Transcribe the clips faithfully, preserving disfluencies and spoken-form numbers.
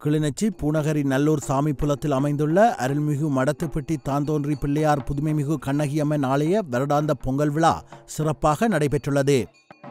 கிளிநொச்சி பூநகரி நல்லூர் சாமிப்புலத்தில் அமைந்துள்ள அருள்மிகு மடத்துப்பட்டி தாந்தோன்றி பிள்ளையார் புதுமைமிகு கண்ணகியம்மன் ஆலய வருடாந்த பொங்கல் விழா சிறப்பாக நடைபெற்றுள்ளது.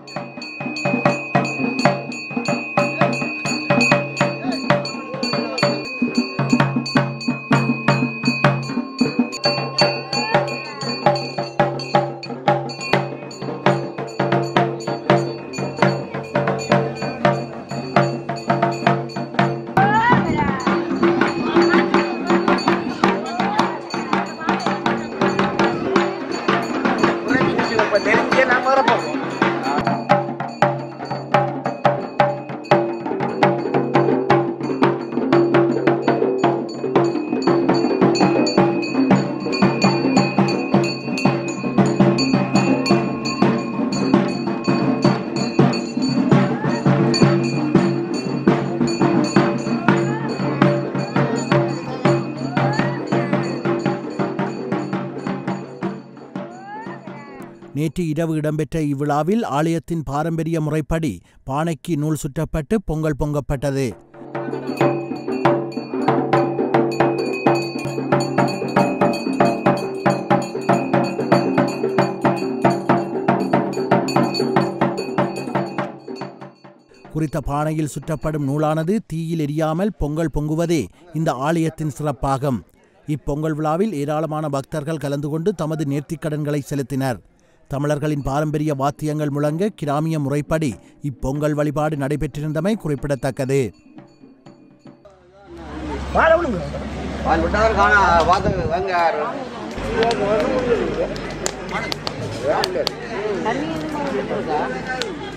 நேற்று இரவு இடம்பெற்ற இவ்விழாவில் ஆலயத்தின் பாரம்பரிய முறைப்படி பானைக்கு நூல் சுற்றப்பட்டு பொங்கல் பொங்கப்பட்டது. குறித்த பானையில் சுற்றப்படும் நூலானது தீயில் எரியாமல் பொங்கல் பொங்குவதே இந்த ஆலயத்தின் சிறப்பாகும். இப்பொங்கல் விழாவில் ஏராளமான பக்தர்கள் கலந்து கொண்டு தமது நேர்த்திக்கடன்களை செலுத்தினர். தமிழர்களின் பாரம்பரிய வாத்தியங்கள் முழங்க கிராமிய முறைப்படி இப்பொங்கல் வழிபாடு நடைபெற்றிருந்தமை குறிப்பிடத்தக்கது. தண்ணி